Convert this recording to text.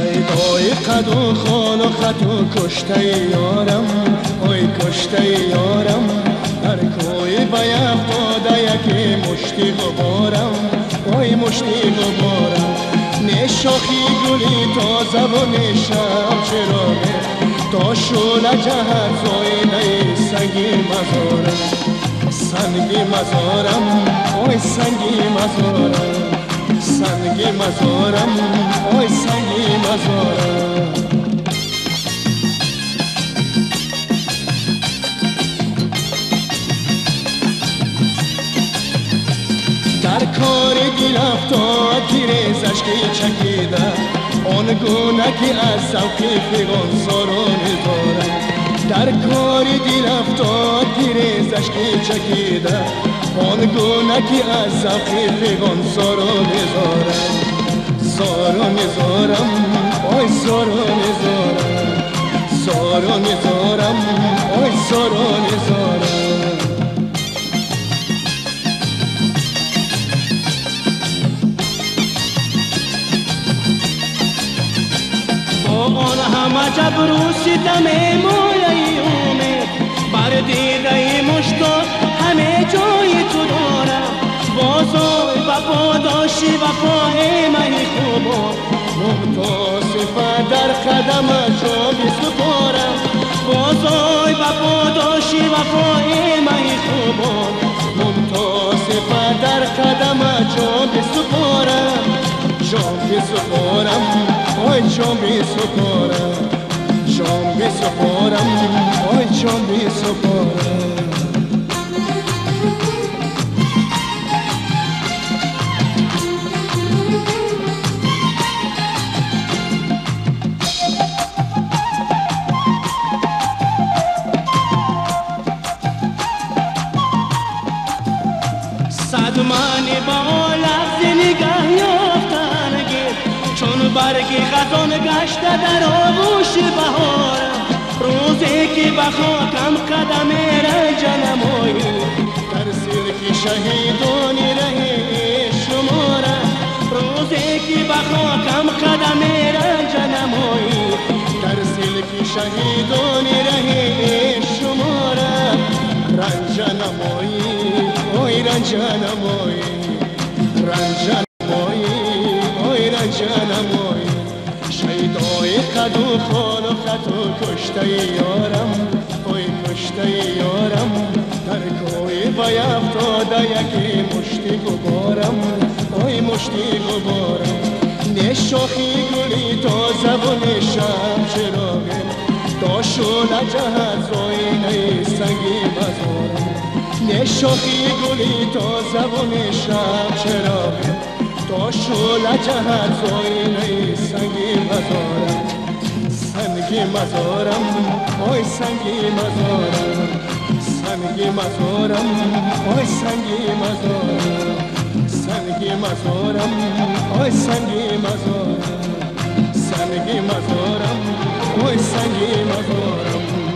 شیدای قد و خال و خط و کشته یارم، اوی کشته یارم. در کوی بیف داده یکی مشتی غبارم، اوی مشتی غبارم. نه شاخی گلی تازه و نه شب چراغه، تا شعله جهت زاینه سنگی مزارم، سنگی مزارم، اوی سنگی مزارم، سنگی مزارم، اوی سنگی مزارم. در کار دل افتاد تیر زشکی چکیده، آن گونه که از ذوق فغان ساران دارم. در کار دل افتاد تیر زشکی چکیده، آن گونه که از ذوق فغان ساران دارم. ساران دارم، آی ساران دارم، ساران دارم، آی ساران دارم. آن همه جبر و ستم مولایومه، بر دیده مشتاق همه جای تو دارم. بازای وفا داشتی وفای منی خوبا، متاسفه در قدم جا بسپارم. بازای وفا داشتی وفای منی خوبا، متاسفه در قدم جا بسپارم، جام بسپارم، آی جام بسپارم، جام بسپارم، آی جام بسپارم. صد معنی با لفظ نگاه یافتنگی، چون برگی خزان گشته در آغوش بهارم. روزی که به خاکم قدم رنج نمایی، در سلک شهیدانی ره شمارم. روزی که به خاکم قدم رنج نمایی، در سلک شهیدانی ره شمارم. رنج نمایی، اوی رنج نمایی، رنج نمایی، اوی رنج نمایی. شیدای قد و خال و خط و کشته یارم، اوی کشته یارم. در کوی بیف داده یکی مشتی غبارم، اوی مشتی غبارم. نه شاخی گلی تازه و نه شب چراغه، تا شعله جهت زاینه سنگی مزارم. نه شاخی گلی تازه و نه شب چراغه، تا شعله جهت زاینه سنگی مزارم، سنگی مزارم، آی سنگی مزارم، سنگی مزارم، آی سنگی مزارم، سنگی مزارم، آی سنگی مزارم، سنگی مزارم، آی سنگی مزارم.